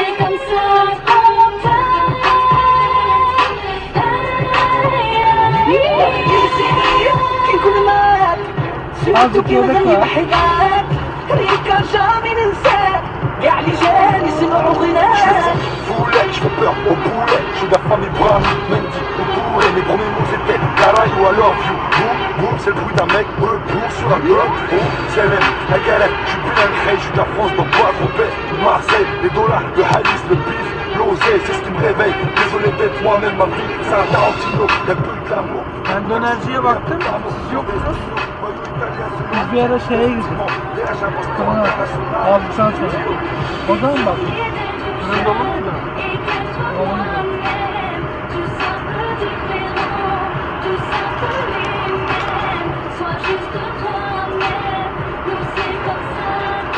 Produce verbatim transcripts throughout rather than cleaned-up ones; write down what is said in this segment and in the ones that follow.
comme ça, spontané. كي نكون معاك عاوزك كي يا نغني بكا. بحكاك ريك جامي ننساك يا علي جاني سمعوا غناك Poulet, je fais peur au poulet, je suis de la famille Brown, Mendy, au poulet, mes premiers mots c'était Cara ou I love you, boum, boum, c'est le bruit d'un mec, eux, boum, sur la gueule, boum, c'est même, la galette, je suis plus d'un crée, je suis de la France, donc pas trop bête, Marseille, les dollars, le halis, le bif, l'oseille, c'est ce qui me réveille, désolé d'être moi-même, ma vie, c'est un Tarantino, y'a peu de l'amour. Endonezya'ya baktım, siz yoktunuz. Biz bir ara şeye gittik. Sonra abi sana sorayım. O zaman bak. Sizin dolu muydu? Dolu muydu? Sois juste toi-même, nous c'est comme ça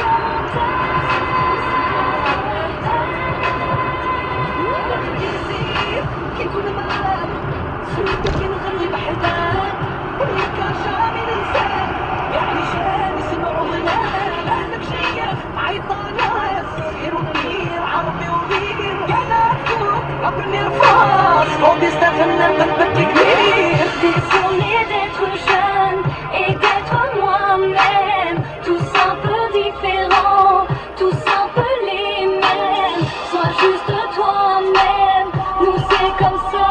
كي نكون معاك سمعت كي نغني بحكاك ريك جامي ننساك يا علي جاني سمعوا غناك اهلك جاية عيطة ناس خير وضمير عربي وغير يا نافوك ابني الفاس فوق استغنى قلبك كبير Désolée d'être jeune et d'être moi-même. Tous un peu différents, tous un peu les mêmes. Sois juste toi-même, nous c'est comme ça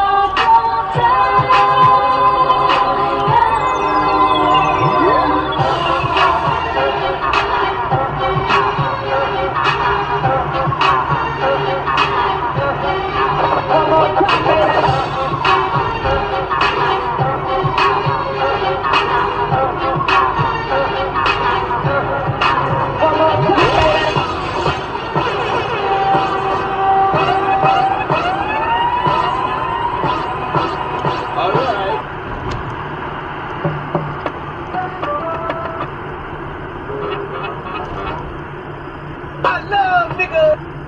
I love nigga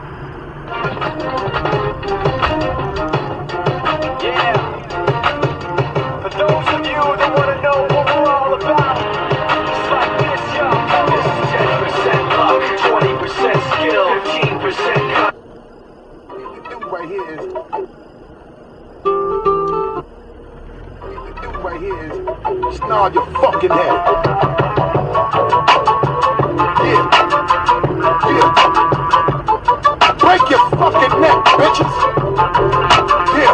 Yeah, for those of you that wanna know what we're all about, it's like this, y'all. This is ten percent luck, twenty percent skill, fifteen percent cut. What you can do right here is, what you can do right here is, just nod your fucking head. Yeah, yeah. Break your fucking neck, bitches. Yeah,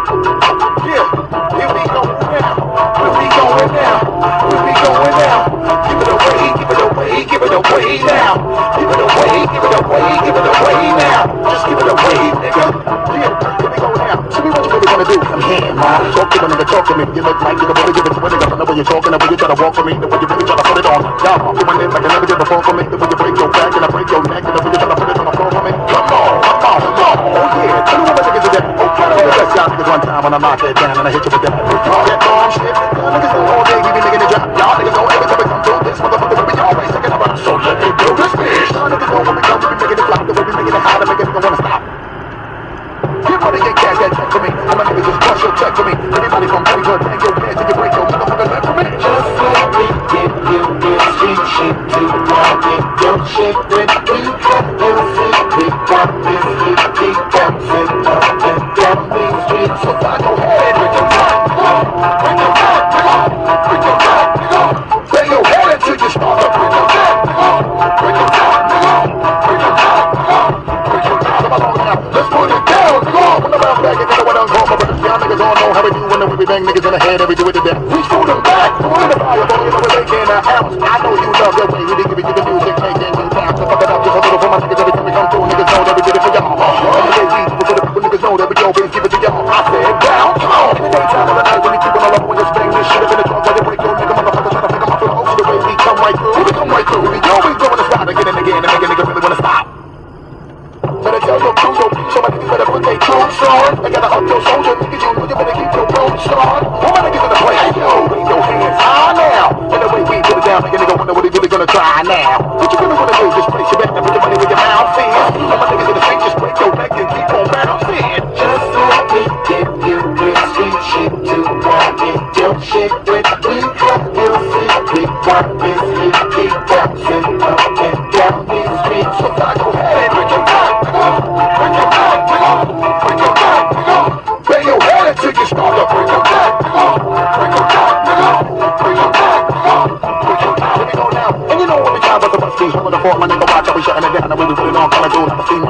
yeah. Here we go now. Here we going now. Here we going now. Give it away, give it away, give it away now. Give it away, give it away, give it away now. Just give it away, nigga. Yeah, here we go now. Show me what you really wanna do. I'm here, man. Talk to a nigga, talk to me. You look like you can really give it to a nigga. I know when you're talking, the way you try to walk for me, the way you really try to put it on. Yeah, I'm doing it like I never did before for me. The way you break your back and I break your neck, and the way you try to put it on the floor for me. Come on, come on, come on. Oh yeah, tell me what my niggas are that. Okay, I'm the best y'all niggas one time when I knock it down and I hit you with that. All that bomb shit. Y'all niggas know all day we be making it drop. Y'all niggas know every time we come through this motherfucker we be always taking a run. So let me do this bitch. Y'all niggas know when we come we be making it flop. The way we making it hot and making it wanna stop. Get money, get cash, that check for me. All my niggas just bust your check for me. Everybody from every good bang your head till you break your motherfucking leg for me. Just let me give you this sweet shit to ride with your shit with me. Cut your secret, got this hit, keep dancing up and down these streets. So fly your head, break your back, break your back, break your back, bang your head until you start up. Break your back, break your back, break your back, break your back. Come on now, let's put it down. Come on, when I'm back, you know what I'm called, but y'all niggas all know how we do when we bang niggas in the head and we do it to death. Reach for them back, put in the fire, but you know what they can now. I know you love your way, we need to give you the music, making you time. So fuck it up just a little for my niggas every time we come through. Niggas know that we did it for y'all. Every day we do it for the people, niggas know that we always give it to y'all. I said down, come on. In the daytime or the night when you keep on all up when you bang this shit up in the trunk while you break your nigga motherfucker trying to pick 'em up for the ocean. The way we come right through, we come right through. We always doing the slide again and again and make a nigga really wanna stop. Better tell your crew, your peeps, so my niggas better put their troops on. They gotta up your soldier, niggas, you know you better keep your roots on. All my niggas in the play, hey yo, raise your hands high now. And the way we put it down, make a nigga wonder what he really gonna try now. What you really wanna do, just place your bet and put your money where your mouth is. All my niggas in the street, just break your neck and keep on bouncing. Just let me give you this sweet shit to ride with your shit with me. Cut your secret, got this hit, keep dancing up and down these streets. So fly your head, break your back, break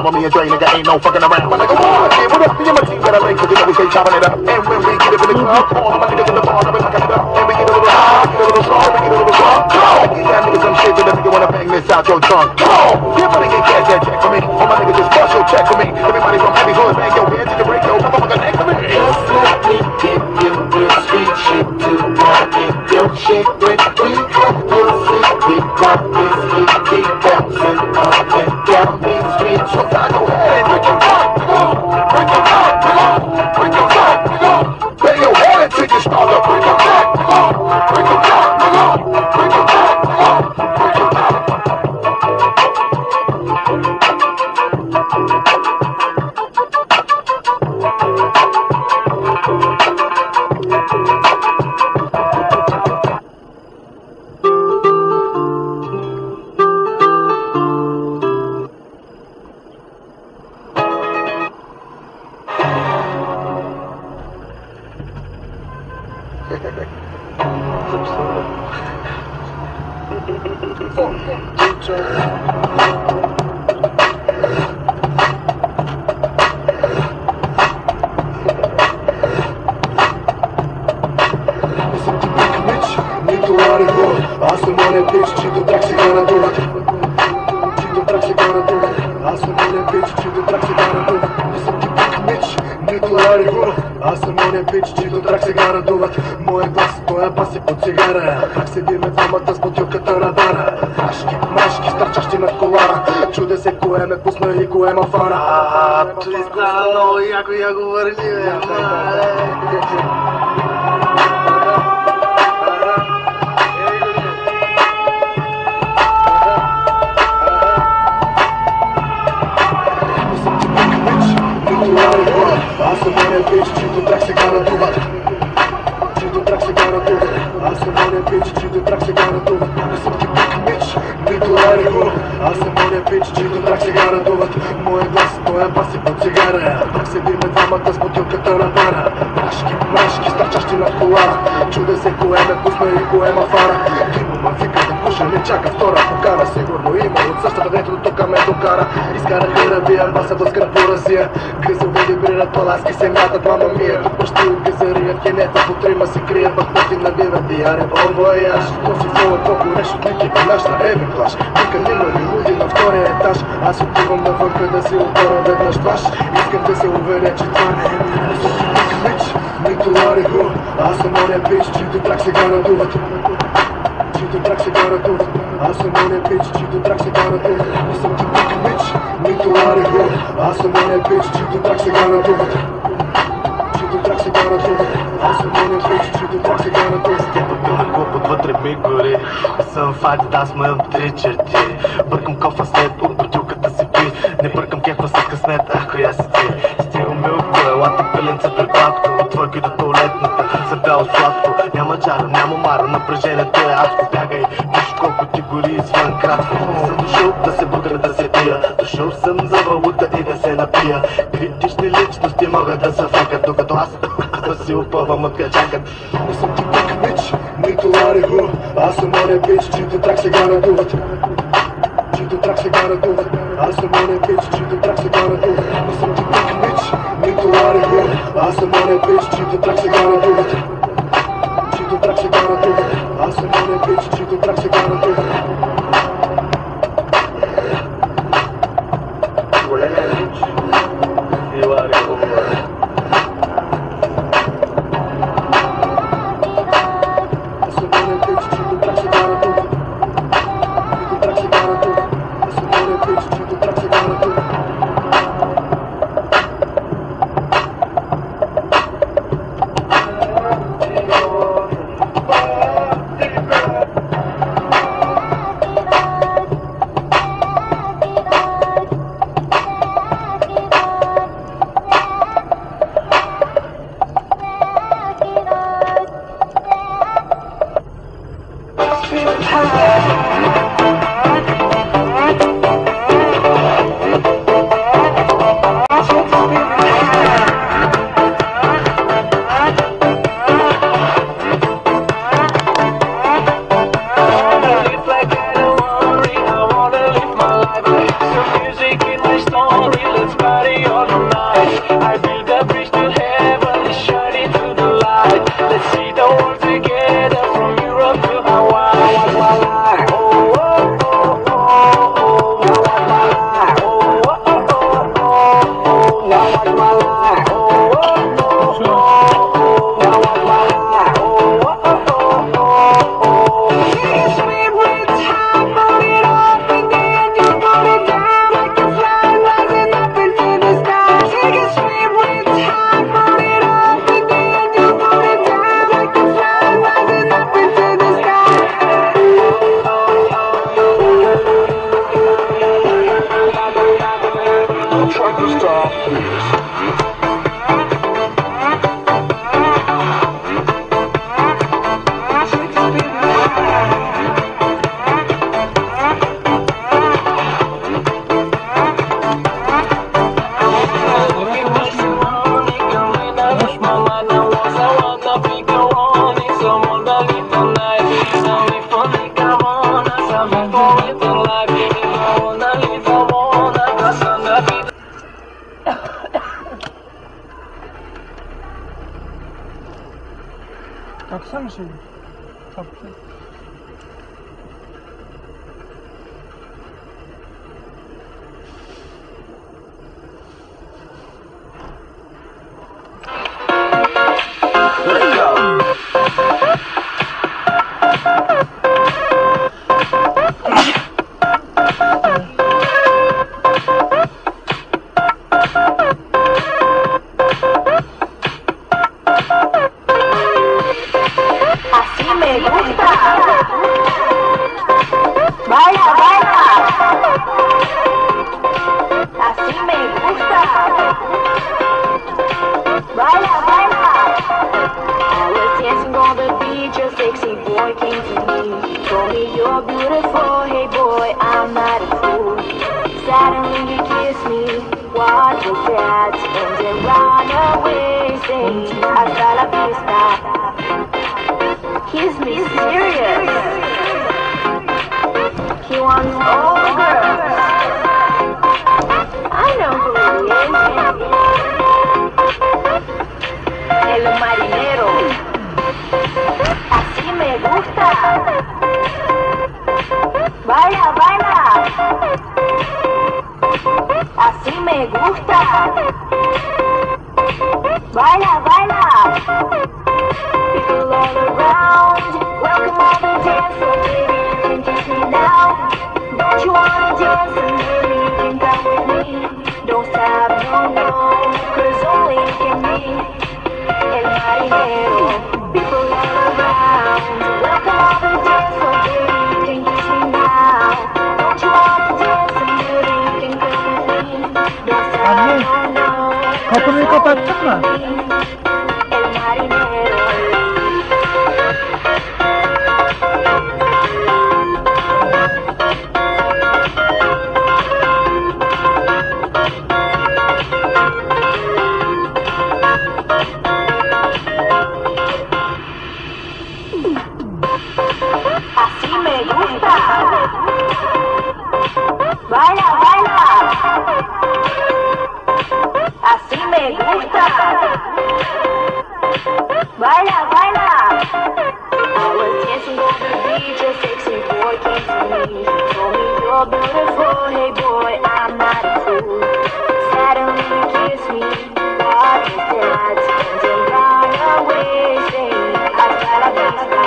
on me and Dre, nigga, ain't no fucking around. My nigga, what? Yeah, what up? Me and my team got a link, cause you know we stay chopping it up. And when we get up in the club, all my niggas in the bar, I'm knocking it up. And we get a little high, get a little strong, we get a little drunk. Come on! Yeah, niggas some shit, so that nigga wanna bang this out your trunk. Come on! Yeah, money get cash, that check for me. All my niggas just bust your check for me. Everybody from heavy hood, bang your head to the radio, motherfucker next to me. Just let me give you real street shit to rock in your shit when we have your seat. We got this heat, keep bouncing up and down these streets. So I go ahead and break your heart, nigga. Break your heart, nigga. Break your heart, nigga. Bang your head until you start to break your heart, nigga. Break your heart, nigga. Break your heart, nigga. Break your heart. Моя глас, твоя бас е под цигара. Как седиме двамата с бутилката на бара. Машки, машки, стърчащи над колара. Чуде се кое ме пусна и кое ма фара. Ааа, това стана много яко, яко върли, бе. Аз съм оня бич, чийто трак сега надуват. Чийто трак сега надуват. Аз съм оня бич, чийто трак сега надуват. Не съм ти пик мич, нито лари хора. Аз съм оня бич, чийто трак сега надуват. Моя глас, твоя бас е под цигара. Как седиме двамата с бутилката на бара. Машки, машки, стърчащи над колара. Чуде се кое ме пусна и кое ма фара. Кимо ма вика да пуша, не чака втора покана. Сигурно има от същата, дето до тука ме докара. Изкараха да би амбасадорска по Азия. Гъзови вибрират паласки се мятат, мама мия. Тук почти от газарият кенета по трима се крият в пъти на биват и аре бомбояж. Този фол е по-гореш от Ники Минаж на Еви плаш. Вика нима ли луди на втория етаж. Аз отивам навънка да си отворя веднъж баш. Искам да се уверя, че това не е мина. Мич, нито лари хора. Аз съм оня бич, чийто трак сега надуват. Чийто трак сега надуват. Аз съм оня бич, чийто трак сега надуват. Не съм ти пик мич, нито лари хора. Аз съм оня бич, чийто трак сега надуват. Чийто трак сега надуват. Аз съм оня бич, чийто трак сега надуват. Клопът вътре ми гори. Съм факт, аз имам три черти. Бъркам кофа след от бутилката си пи. Не бъркам кефа с къснет, ако я си ти. Стига милко, елата пеленца препадко. Отвърги до туалетната, за бяло сладко. Няма чара, няма мара, напрежението е адско. Бягай, виж колко ти гори извън кратко. Не съм дошъл да се будра, да се пия. Дошъл съм за валута и да се напия. Критични личности могат да се факат, докато аз да си опъвам от качакът. Не съм ти пик мич, нито лари хора. Аз съм оня бич, чийто трак сега надуват. Чийто трак сега надуват. Аз съм оня бич, чийто трак сега надуват. Не съм ти пик мич, нито лари хора. Аз съм оня бич, чийто трак сега надуват. Чийто трак сега надуват. Аз съм оня бич, чийто трак сега надуват. Големия бич и лари хора. Аз съм оня бич, чийто трак сега надуват. Чийто трак сега надуват. Аз съм оня бич, чийто трак сега надуват. let's party all night. I built a bridge to heaven, it's shining through the light. Let's see the world together from Europe to Hawaii. Oh, oh, oh, oh, oh, oh, oh, oh, oh, oh, now watch my life. Oh, oh, oh, oh, oh, now watch my life. Oh, oh, oh, oh, oh. It's sweet with time, put it up and then you put it down like a fly rising up into the sky. Take it sweet with time, put it up and then you put it down like a fly rising up into the sky. I'm trying to stop this. Taksana şeyi. Taksana. Let's go. Así me gusta. Baila, baila. Así me gusta. Baila, baila. I was dancing on the beach, a sexy boy came to me. Told me you're beautiful, hey boy, I'm not a fool. Suddenly you kiss me, what was that? And then run away, saying hasta la vista. He's mysterious. He wants all the girls. I know who he is. El marinero. Así me gusta. Baila, baila. Así me gusta. Baila, baila. People all around, welcome all the dancers, baby, you can kiss me now. Don't you wanna dance and baby, you can come with me. Don't stop, no, no, cause only you can be El Marinero. People all around, welcome all the dancers, baby, you can kiss me now. Don't you wanna dance and baby, you can come with me. Don't stop, Anne, no, no, kapıyı kapattın mı? El Marinero. Así me gusta. Baila, baila. Así me gusta. Baila, baila. I was dancing on the beach, a sexy boy came to me. Told me you're beautiful, hey boy, I'm not a fool. Suddenly you kiss me, what is that? And then run away, saying hasta la vista.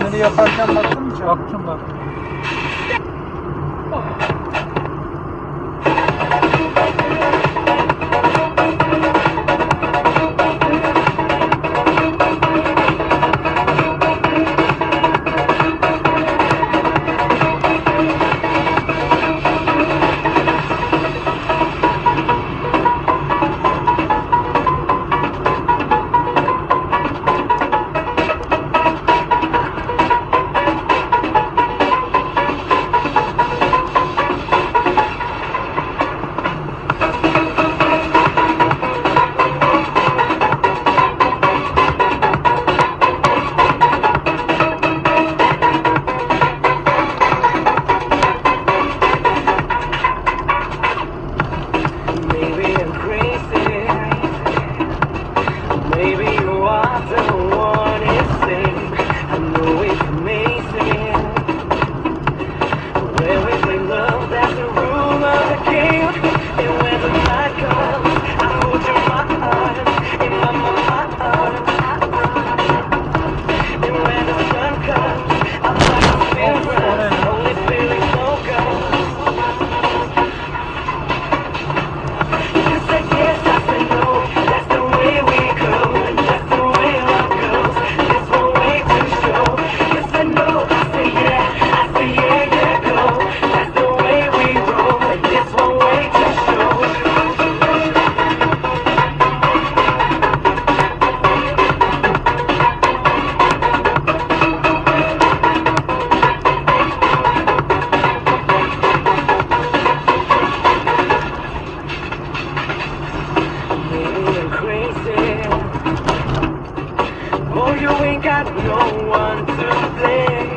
Finali yaparken baktın mı hiç? Baktım baktım. Maybe I'm crazy. Maybe you are the one insane. I know it's amazing. When we play love, that's the rule of the game. And when the night comes, I hold you in my arms, in my, my, my arms. And when the sun comes, I'm like a feeling, only feeling so good. You said yes, I said no. That's the way we go. That's the way love goes. This one way to show. You said no, I said yeah. I said yeah, yeah, go. That's the way we roll. This one way to show. Maybe I'm crazy. Oh, you ain't got no one to blame.